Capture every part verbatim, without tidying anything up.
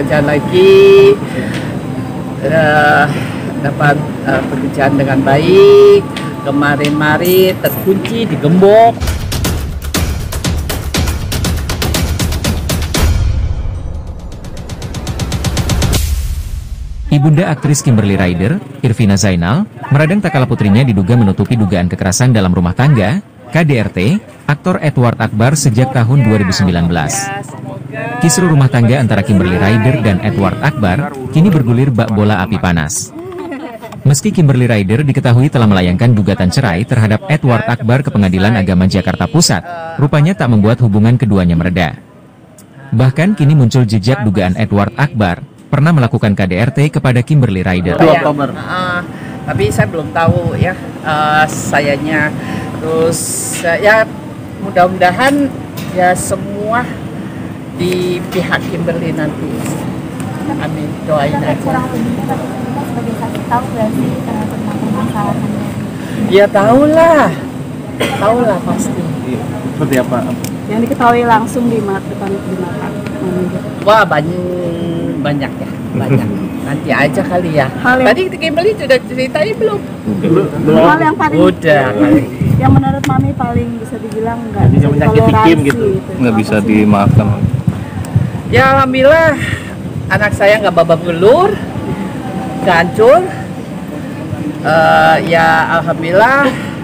bekerja lagi, uh, dapat uh, pekerjaan dengan baik. Kemarin-mari terkunci, digembok. Ibunda aktris Kimberly Rider, Irvina Zainal, meradang tak kalah putrinya diduga menutupi dugaan kekerasan dalam rumah tangga, K D R T, aktor Edward Akbar sejak tahun dua ribu sembilan belas. Kisruh rumah tangga antara Kimberly Rider dan Edward Akbar kini bergulir bak bola api panas. Meski Kimberly Rider diketahui telah melayangkan gugatan cerai terhadap Edward Akbar ke Pengadilan Agama Jakarta Pusat, rupanya tak membuat hubungan keduanya mereda. Bahkan kini muncul jejak dugaan Edward Akbar pernah melakukan K D R T kepada Kimberly Rider. dua Oktober. Uh, tapi saya belum tahu ya uh, sayanya. Terus uh, ya mudah-mudahan ya semua di pihak Kimberly nanti. Amin, doain aja. Tahu nggak sih tentang permasalahannya? Ya tahulah, tahulah pasti. Seperti apa? Yang diketahui langsung di mata depan di mata. Wah banyak banyak ya, banyak. Nanti aja kali ya. Hal yang... Tadi Kimberly sudah ceritain belum? Belum. Hal yang paling udah kali. Yang menurut Mami paling bisa dibilang nggak bisa menyakiti Kim gitu, nggak bisa dimaafkan. Ya alhamdulillah anak saya nggak babak belur, nggak hancur. Uh, ya alhamdulillah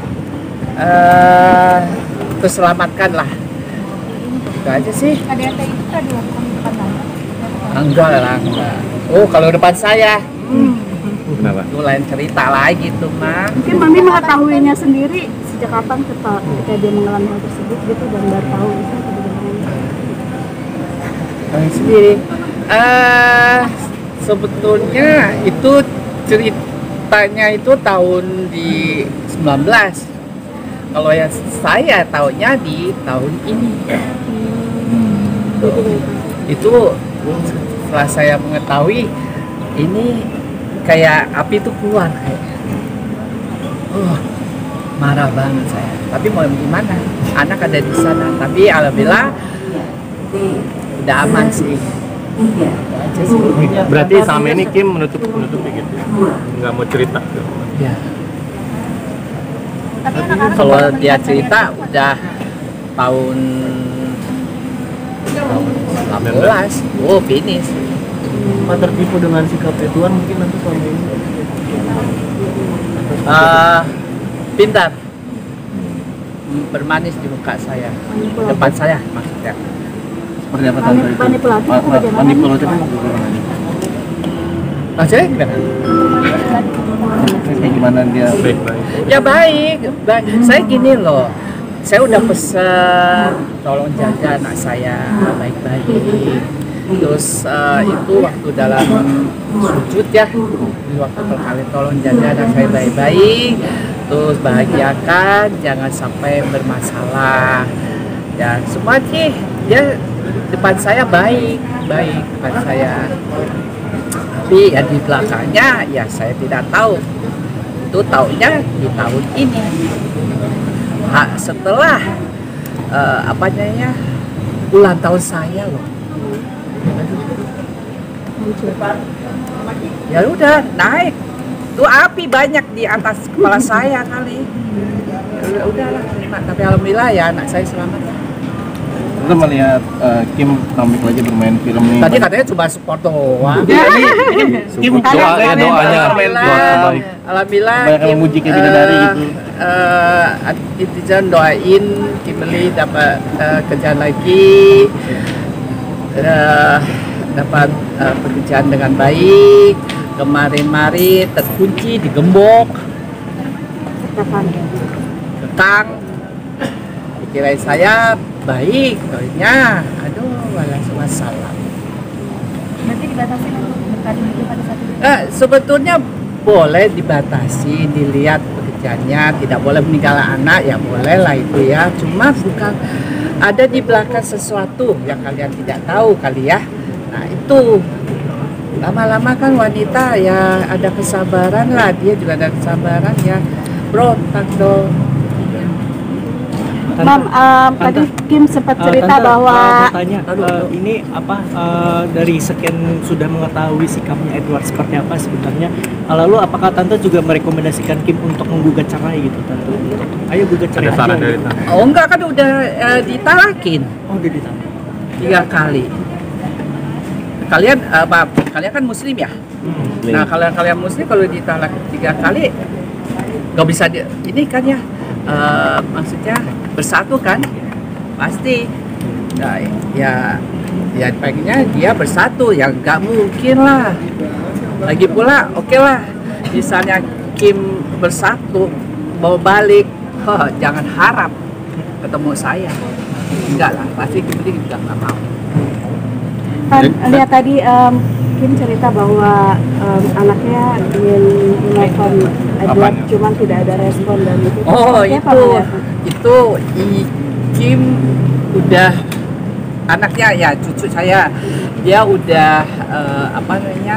uh, terselamatkan lah. Itu aja sih. K D R T itu pernah dilakukan di depan Mami? Enggak lah, enggak. Oh kalau depan saya, hmm. Kenapa? Itu lain cerita lagi tuh mah. Mungkin Mami mengetahuinya sendiri sejak kapan ketika dia mengalami hal tersebut gitu dan baru tahu itu Tahu sendiri. Uh, sebetulnya itu ceritanya itu tahun di sembilan belas. Kalau yang saya tahunya di tahun ini. Hmm. Tuh. Itu setelah saya mengetahui ini kayak api itu keluar kayak. Oh, marah banget saya. Tapi mau gimana? Anak ada di sana. Tapi alhamdulillah udah aman sih. Aja sih. Berarti sama ini Kim menutup menutup gitu, nggak mau cerita. Ya. Kalau dia cerita udah tahun delapan belas, oh finish. Apa tertipu dengan sikap Edward mungkin nanti suami ini? Uh, pintar, bermanis di muka saya, depan saya maksudnya. Seperti apa tante itu? Manipulatif atau bagaimana? Manipulatif itu bagaimana? Maksudnya gimana? Kayak gimana dia? Baik-baik. Ya baik, baik. Saya gini loh, saya udah pesan tolong jaga anak saya baik-baik. Terus uh, itu waktu dalam sujud ya, di waktu berkali tolong jaga anak saya baik-baik. Terus bahagiakan, jangan sampai bermasalah. Ya semua sih, dia depan saya baik, baik depan saya. Tapi ya di belakangnya ya saya tidak tahu. Itu taunya di tahun ini. Ha, setelah uh, apa namanya ulang tahun saya loh. Ya udah naik. Tuh api banyak di atas kepala saya kali. Ya udahlah, tapi alhamdulillah ya anak saya selamat ya. Kita melihat uh, Kim tampil lagi bermain film ini. Tadi katanya cuma support doang. Kim doa ya doanya. Alhamdulillah. Alhamdulillah. Banyak yang memuji Kim Bidadari gitu. Uh, Netizen doain Kimberly dapat uh, kerjaan lagi, uh, dapat uh, pekerjaan dengan baik. Kemarin-mari terkunci, digembok, kekang. Pikiran saya baik, doanya, aduh, waalaikumsalam. Berarti dibatasi untuk bertani itu pada saat itu? Eh, sebetulnya boleh dibatasi, dilihat pekerjaannya, tidak boleh meninggalkan anak, ya boleh lah itu ya. Cuma bukan ada di belakang sesuatu yang kalian tidak tahu kali ya. Nah itu lama-lama kan wanita ya ada kesabaran lah, dia juga ada kesabaran ya. Berontak dong. Mam, um, tadi Kim sempat Uh, cerita Tante, bahwa uh, mau tanya, uh, ini apa uh, dari sekian sudah mengetahui sikapnya Edward seperti apa sebenarnya, uh, lalu apakah Tante juga merekomendasikan Kim untuk menggugat cerai gitu Tante? Untuk, ayo gugat cerai Ada saran aja, dari gitu. Tante? Oh enggak, kan udah uh, ditalakin Oh udah ditanya. tiga kali. Kalian apa? Kalian kan muslim ya? Hmm. Nah kalau kalian muslim kalau ditalak tiga kali nggak bisa di, ini kan ya uh, maksudnya bersatu kan pasti. Nah, ya ya pengennya dia bersatu, ya nggak mungkin lah. Lagi pula oke okay lah misalnya Kim bersatu mau balik, oh, jangan harap ketemu saya, enggak lah, pasti Kim juga nggak mau. kan lihat tadi um, Kim cerita bahwa um, anaknya ingin menelpon Edward, Apanya? cuman tidak ada respon dan itu. Oh Seperti apa itu melihatnya? itu i- Kim udah anaknya ya cucu saya, dia udah eh, apa namanya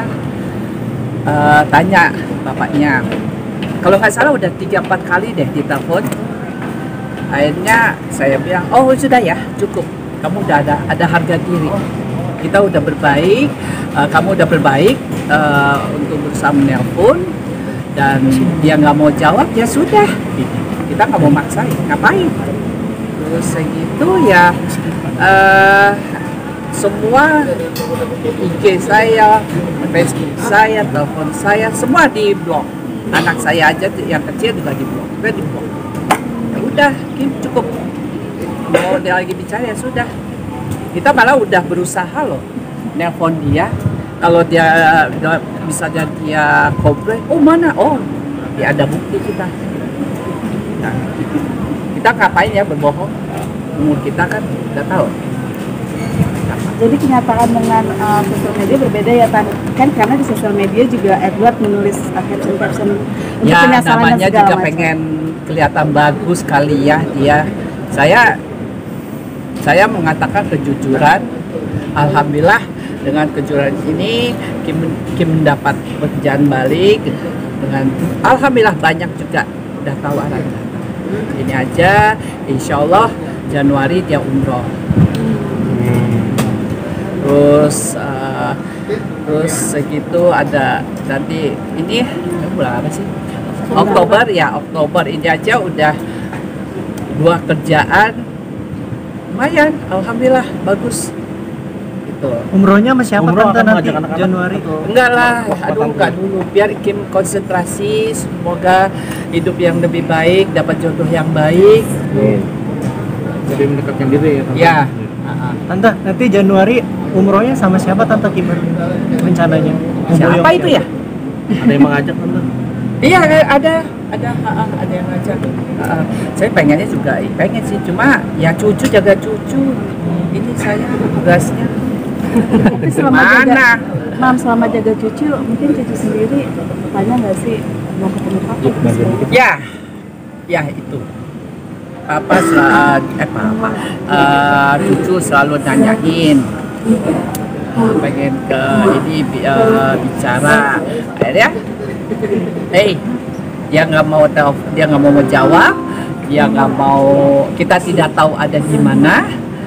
eh, tanya bapaknya, kalau nggak salah udah tiga empat kali deh ditelepon. Akhirnya saya bilang oh sudah ya cukup, kamu udah ada ada harga diri, kita udah berbaik, eh, kamu udah berbaik eh, untuk berusaha menelpon, dan dia nggak mau jawab ya sudah, kita nggak mau maksain, ngapain. Terus segitu ya eh, semua I G saya, Facebook saya, telepon saya semua di blok, anak saya aja yang kecil juga di blok, juga di blok. Ya udah Kim cukup, mau dia lagi bicara ya sudah. Kita malah udah berusaha loh nelpon dia, kalau dia dia- misalnya dia komplain, oh mana, oh ya ada bukti kita. Nah, kita ngapain ya berbohong, umur kita kan udah tahu. Jadi kenyataan dengan uh, sosial media berbeda ya Tan, kan karena di sosial media juga Edward menulis uh, caption-caption untuk Ya penyesalan dan namanya segala juga macam. pengen kelihatan bagus kali ya dia. Saya saya mengatakan kejujuran. Alhamdulillah dengan kejujuran ini Kim, Kim mendapat pekerjaan balik dengan alhamdulillah banyak juga udah tahu arahnya. Ini aja, insya Allah Januari dia umroh. Terus uh, terus segitu ada nanti ini bulan apa sih? Oktober ya, Oktober ini aja udah dua kerjaan lumayan, alhamdulillah bagus. Gitu. Umrohnya sama siapa Umroh Tante akan nanti mengajak anak-anak Januari? atau- Enggak lah, Apa aduh kamu? enggak dulu. Biar Kim konsentrasi, semoga hidup yang lebih baik, dapat jodoh yang baik. Jadi mendekatkan diri ya Tante? Ya. Tante nanti Januari umrohnya sama siapa Tante Kim rencananya? Siapa Memboyong? itu ya? Ada yang mengajak Tante? Iya ada, ada, ah, ah, ada yang ngajak. Ah, ah. Saya pengennya juga, pengen sih, cuma ya cucu jaga cucu. Ini saya tugasnya. Tapi selama jaga, Mana? Mam selama jaga cucu, mungkin cucu sendiri tanya nggak sih mau ketemu papa? gitu? Ya, ya itu. Papa selalu, eh papa, eh, cucu selalu nanyain, pengen ke ini bi- eh, bicara, akhirnya, hey, dia nggak mau tahu, dia nggak mau menjawab, dia nggak mau, kita tidak tahu ada di mana.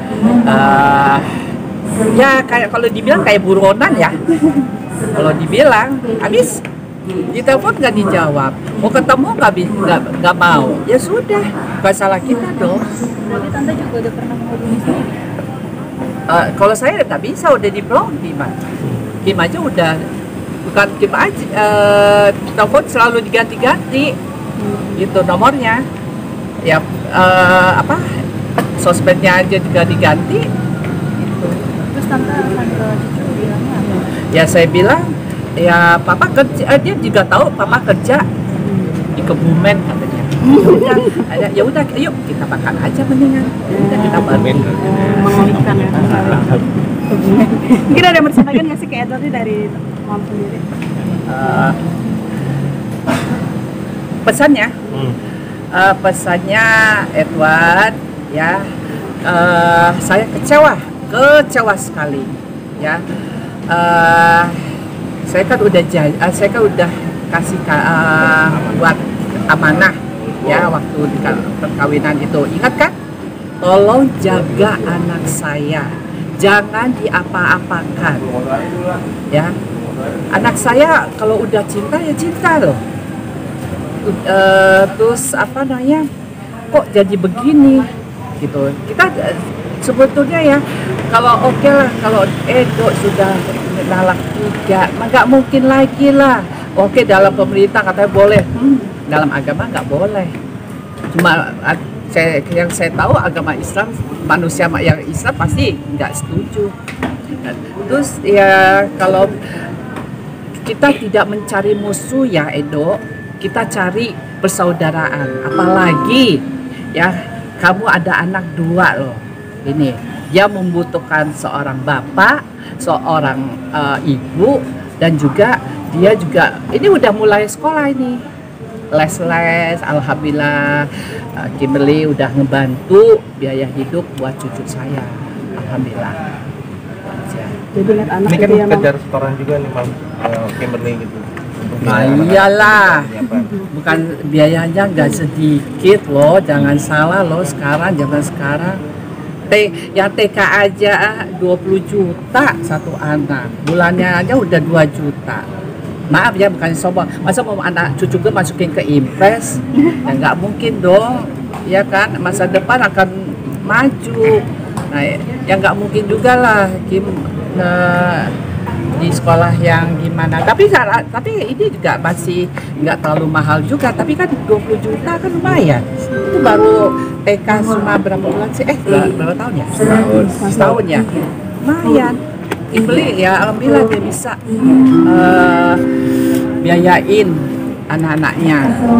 Eh, ya kayak kalau dibilang kayak buronan ya, kalau dibilang habis. Ditelepon nggak dijawab, mau ketemu nggak bi- nggak nggak mau, ya sudah, bukan salah kita dong. Berarti Tante juga udah pernah menghubungi sendiri? Eh, kalau saya nggak bisa, udah di blok gimana? Kim aja udah, bukan Kim aja, eh, telepon selalu diganti-ganti, gitu nomornya, ya eh, apa, sosmednya aja juga diganti. Terus Tante akan ke cucu bilangnya apa? Ya saya bilang, ya papa kerja, eh, dia juga tahu papa kerja di Kebumen katanya. Ya udah, ada, ya udah, yuk kita makan aja mendingan. Ya udah kita bareng. Mengalihkan ya. Mungkin ada yang bersampaikan nggak sih ke Edward nih dari Mam sendiri? Eh, pesannya, Hmm. eh, pesannya Edward, ya, eh, saya kecewa, kecewa sekali, ya. Eh, saya kan udah janji, uh, saya kan udah kasih ka- uh, buat amanah ya waktu di ka- perkawinan itu, ingat kan? tolong jaga anak saya, jangan diapa-apakan, ya. Anak saya kalau udah cinta ya cinta loh. Uh, terus apa namanya? Kok jadi begini, gitu. Kita uh, sebetulnya ya, kalau oke okay lah, kalau Edo sudah nalak tiga, nggak mungkin lagi lah. Oke, dalam pemerintah katanya boleh, hmm, dalam agama nggak boleh. Cuma saya, yang saya tahu agama Islam, manusia yang Islam pasti nggak setuju. Terus ya kalau kita tidak mencari musuh ya Edo, kita cari persaudaraan. Apalagi ya kamu ada anak dua loh. Ini dia membutuhkan seorang bapak, seorang uh, ibu, dan juga dia juga ini udah mulai sekolah ini, les-les. Alhamdulillah, uh, Kimberly udah ngebantu biaya hidup buat cucu saya. Alhamdulillah. Jadi lihat anak Ini kan itu ya, Mam. kejar setoran juga nih, Mam, uh, Kimberly gitu. Nah, iyalah, bukan biayanya nggak sedikit loh, jangan salah loh sekarang, zaman sekarang. T, yang T K aja dua puluh juta satu anak, bulannya aja udah dua juta. Maaf ya, bukan sombong, masa mau anak cucu gue masukin ke Impres? Ya nggak mungkin dong, ya kan, masa depan akan maju. Nah, ya nggak mungkin juga lah Kim nah, di sekolah yang gimana, tapi tapi ini juga masih nggak terlalu mahal juga, tapi kan dua puluh juta kan lumayan. Itu baru T K cuma berapa bulan sih, eh berapa tahun ya, setahun, setahun ya, lumayan. Ibli ya alhamdulillah dia bisa uh, biayain anak-anaknya.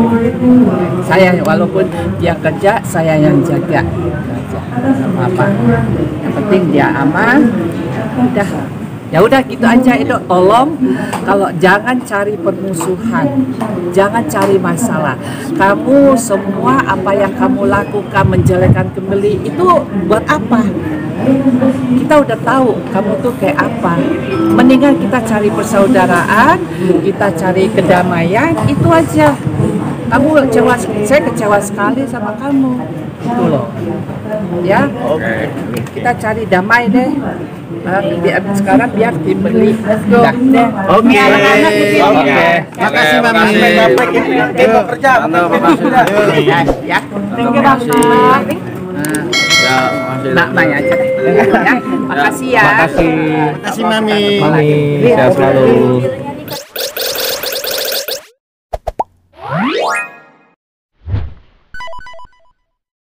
Saya walaupun dia kerja, saya yang jaga, apa yang penting dia aman, udah. Ya udah gitu aja itu, tolong kalau jangan cari permusuhan, jangan cari masalah. Kamu semua apa yang kamu lakukan menjelekkan Kimberly itu buat apa? Kita udah tahu kamu tuh kayak apa. Mendingan kita cari persaudaraan, kita cari kedamaian, itu aja. Kamu kecewa, saya kecewa sekali sama kamu, itu loh. Ya, kita cari damai deh. Uh, biar, sekarang biar Kimberly udah deh. Oke. Oke. Makasih Mami. Sampai kerja. Ya, ya. Thank you, Bang. Ya, Mbak Mbak aja deh. Ya, makasih ya. Makasih. Makasih Mami. Mami, sehat selalu.